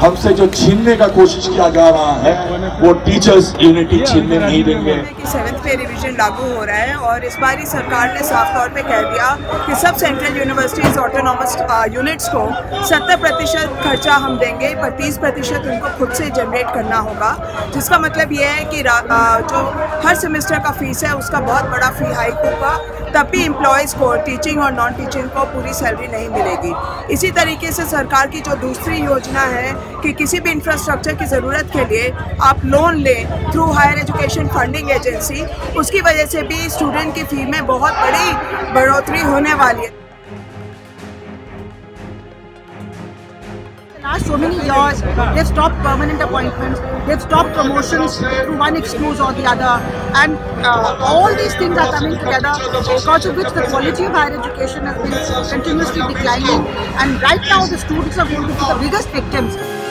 हमसे जो छीनने का कोशिश किया जा रहा है वो टीचर्स यूनिटी छीनने नहीं देंगे। 7th पे रिवीजन लागू हो रहा है और इस बार ही सरकार ने साफ तौर पे कह दिया कि सब सेंट्रल यूनिवर्सिटीज़ ऑटोनॉमस यूनिट्स को 70% खर्चा हम देंगे, पर 30% उनको खुद से जनरेट करना होगा। जिसका मतलब ये है कि जो हर सेमेस्टर का फीस है उसका बहुत बड़ा फी हाइक होगा, तब भी एम्प्लॉयज़ को टीचिंग और नॉन टीचिंग को पूरी सैलरी नहीं मिलेगी। इसी तरीके से सरकार की जो दूसरी योजना है कि किसी भी इंफ्रास्ट्रक्चर की ज़रूरत के लिए आप लोन लें through higher education funding agency, उसकी वजह से भी स्टूडेंट की फ़ी में बहुत बड़ी बढ़ोतरी होने वाली है। Last so many years, they've stopped permanent appointments, they've stopped promotions through one excuse or the other, and all these things are coming together, because of which the quality of higher education has been continuously declining, and right now the students are going to be the biggest victims.